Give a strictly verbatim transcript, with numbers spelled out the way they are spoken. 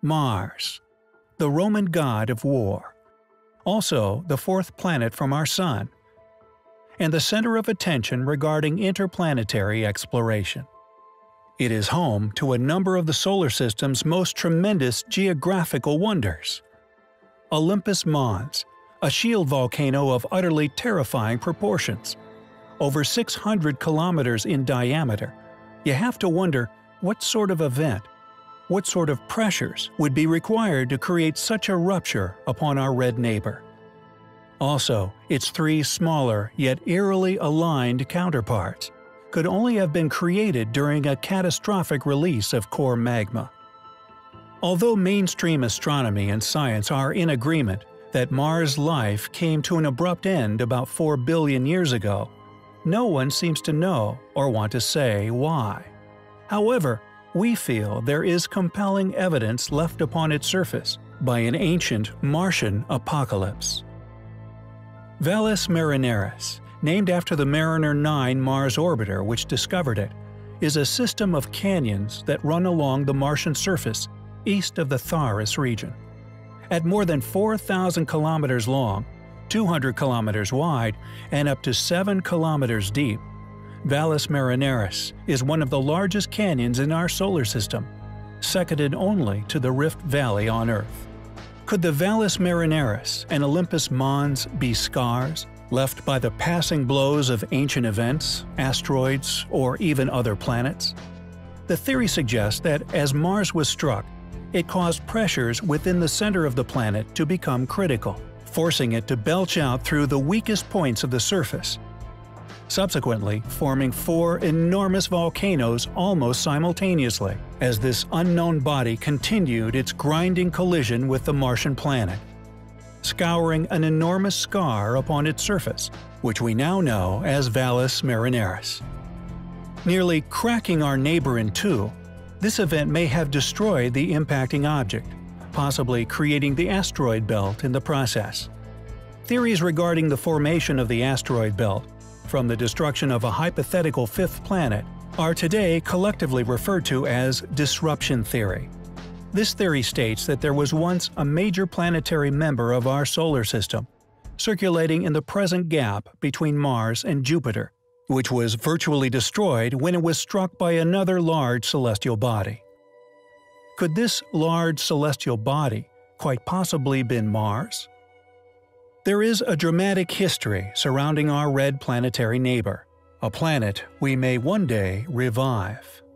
Mars, the Roman god of war, also the fourth planet from our Sun, and the center of attention regarding interplanetary exploration. It is home to a number of the solar system's most tremendous geographical wonders. Olympus Mons, a shield volcano of utterly terrifying proportions. Over six hundred kilometers in diameter, you have to wonder what sort of event, what sort of pressures would be required to create such a rupture upon our red neighbor. Also, its three smaller yet eerily aligned counterparts could only have been created during a catastrophic release of core magma. Although mainstream astronomy and science are in agreement that Mars' life came to an abrupt end about four billion years ago, no one seems to know or want to say why. However, we feel there is compelling evidence left upon its surface by an ancient Martian apocalypse. Valles Marineris, named after the Mariner nine Mars orbiter which discovered it, is a system of canyons that run along the Martian surface east of the Tharras region. At more than four thousand kilometers long, two hundred kilometers wide, and up to seven kilometers deep, Valles Marineris is one of the largest canyons in our solar system, seconded only to the Rift Valley on Earth. Could the Valles Marineris and Olympus Mons be scars left by the passing blows of ancient events, asteroids, or even other planets? The theory suggests that as Mars was struck, it caused pressures within the center of the planet to become critical, forcing it to belch out through the weakest points of the surface, subsequently forming four enormous volcanoes almost simultaneously, as this unknown body continued its grinding collision with the Martian planet, scouring an enormous scar upon its surface, which we now know as Valles Marineris. Nearly cracking our neighbor in two, this event may have destroyed the impacting object, possibly creating the asteroid belt in the process. Theories regarding the formation of the asteroid belt from the destruction of a hypothetical fifth planet are today collectively referred to as disruption theory. This theory states that there was once a major planetary member of our solar system, circulating in the present gap between Mars and Jupiter, which was virtually destroyed when it was struck by another large celestial body. Could this large celestial body quite possibly been Mars? There is a dramatic history surrounding our red planetary neighbor, a planet we may one day revive.